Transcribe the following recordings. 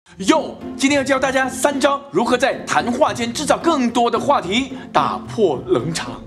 哟，今天要教大家3招如何在谈话间制造更多的话题，打破冷场。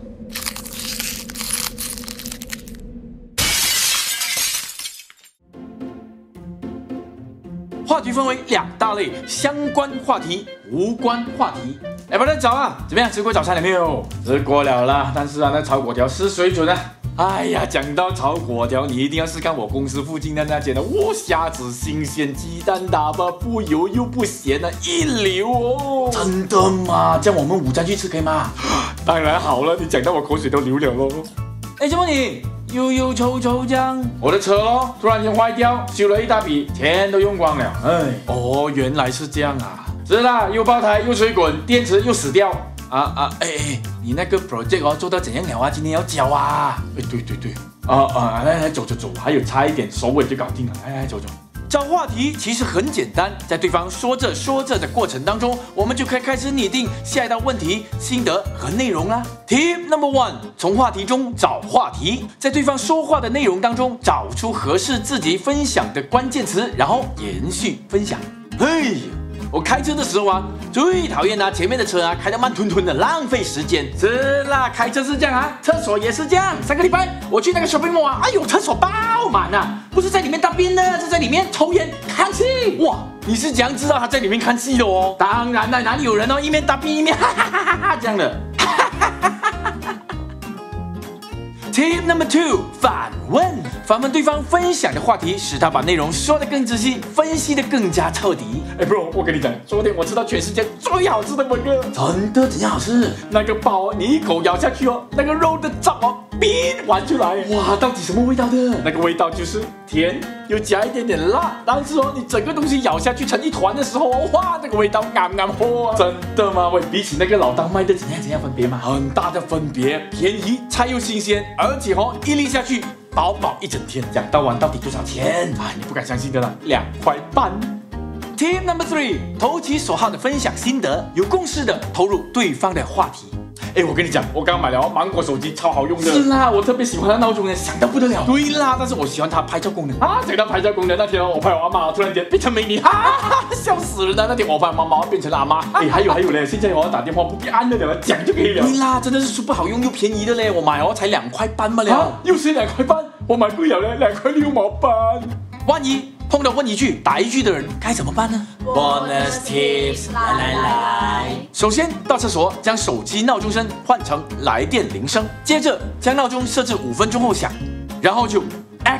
话题分为2大类：相关话题、无关话题。大家早啊，怎么样？吃过早餐了没有？吃过了啦，但是啊，那炒粿条是水准啊。哎呀，讲到炒粿条，你一定要试看我公司附近的那间的，虾子新鲜，鸡蛋打包，不油又不咸啊，一流哦！真的吗？这样我们午餐去吃可以吗？当然好了，你讲到我口水都流了咯。哎，怎么你忧愁这样？我的车咯，突然间坏掉，修了一大笔，钱都用光了。哎，哦，原来是这样啊！是啦，又爆胎又水滚，电池又死掉。你那个 project 做到怎样了啊？今天要交啊！对，来走，还有差一点首尾就搞定了，来走。找话题其实很简单，在对方说着的过程当中，我们就可以开始拟定下一道问题、心得和内容啦。Tip number 1，从话题中找话题，在对方说话的内容当中找出合适自己分享的关键词，然后延续分享。我开车的时候啊，最讨厌前面的车开得慢吞吞的，浪费时间。是啦，开车是这样啊，厕所也是这样。上个礼拜我去那个 shopping mall 哎呦，厕所爆满啊，不是在里面大便的，是在里面抽烟看戏。哇，你是怎样知道他在里面看戏的哦？当然了，哪里有人一面大便一面哈哈哈哈这样的。Tip number 2，反问对方分享的话题，使他把内容说得更仔细，分析得更加彻底。bro， 我跟你讲，昨天我吃到全世界最好吃的burger，真的怎样好吃？那个包你一口咬下去那个肉的汁边玩出来。哇，到底什么味道的？那个味道就是甜，又加一点点辣，但是你整个东西咬下去成一团的时候，哇，那个味道啱喝。真的吗？喂，比起那个老当卖的怎样分别吗？很大的分别，便宜，菜又新鲜，而且一粒下去饱一整天。讲到完到底多少钱？你不敢相信的啦，2块半。Tip number 3，投其所好的分享心得，有共识的投入对方的话题。我跟你讲，我刚买了芒果手机，超好用的。是啦，我特别喜欢它闹钟响到不得了。对啦，但是我喜欢它拍照功能讲到拍照功能那天我拍我阿妈，突然间变成美女，笑死人了。那天我拍妈妈变成了阿妈。还有嘞，现在打电话不必按了，讲就可以了。对啦，真的是super好用又便宜的嘞，我买才2块半嘛了。又是2块半，我买贵了嘞，2块6毛半。万一碰到问一句答一句的人该怎么办呢 ？Bonus tips， 来。首先到厕所，将手机闹钟声换成来电铃声，接着将闹钟设置5分钟后响，然后就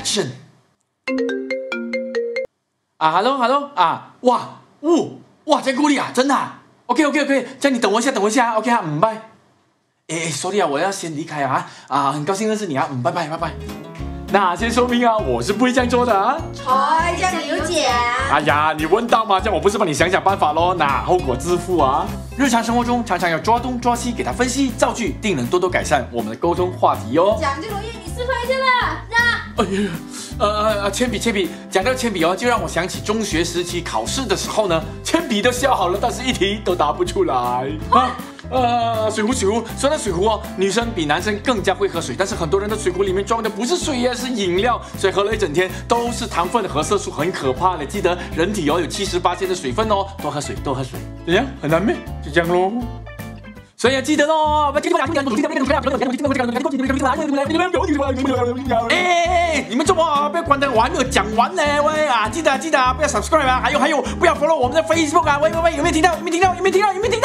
action。hello 哇，这样够力啊，真的OK， 这样你等我一下 OK 啊，拜。sorry 啊，我要先离开很高兴认识你拜拜。那先说明我是不会这样做的这样你有讲。 哎呀，你问到吗？这样我不是帮你想办法咯，那后果自负日常生活中常常要抓东抓西，给他分析造句，定能多多改善我们的沟通话题哦。 讲这个业你示范一下啦。 铅笔，讲到铅笔就让我想起中学时期考试的时候呢，铅笔都削好了，但是一题都答不出来水壶，说到水壶女生比男生更加会喝水，但是很多人的水壶里面装的不是水是饮料，所以喝了一整天都是糖分和色素，很可怕的。记得人体有78%的水分多喝水。怎样？很难咩？就这样咯。所以要记得咯。你们做么不要关灯？我还没有讲完呢，喂记得不要 subscribe 还有不要 follow 我们的 Facebook 喂，有没有听到？